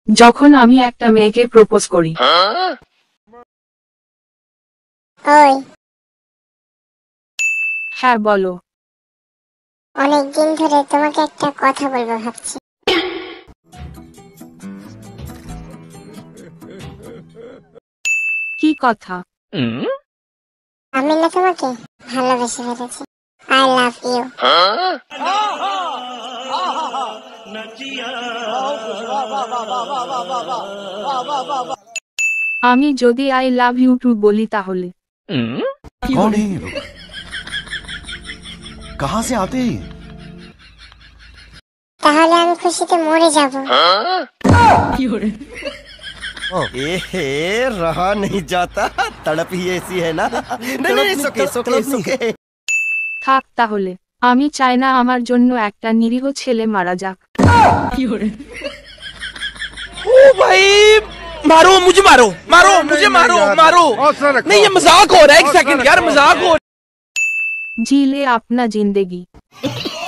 যখন আমি একটা মেয়েকে প্রপোজ করি। ওই হ্যাঁ বলো। অনেকদিন ধরে তোমাকে একটা কথা বলবো ভাবছি। কি কথা? আমি না তোমাকে ভালোবেসে ফেলেছি। I love you. আমি যদি আই লাভ ইউ টু বলি তাহলে? कौन है ये लोग? कहाँ से आते हैं? তাহলে আমি খুশিতে মরে যাব। ए रहा नहीं जाता, तड़प ही ऐसी है ना। नहीं सुके सुके सुके। থাক তাহলে। আমি চাই না আমার জন্য একটা নিরীহ ছেলে মারা যাক। ओ भाई मारो मुझे, मारो मारो मुझे, मारो मारो। नहीं ये मजाक हो रहा है, एक सेकंड यार, मजाक हो। जी ले अपना जिंदगी।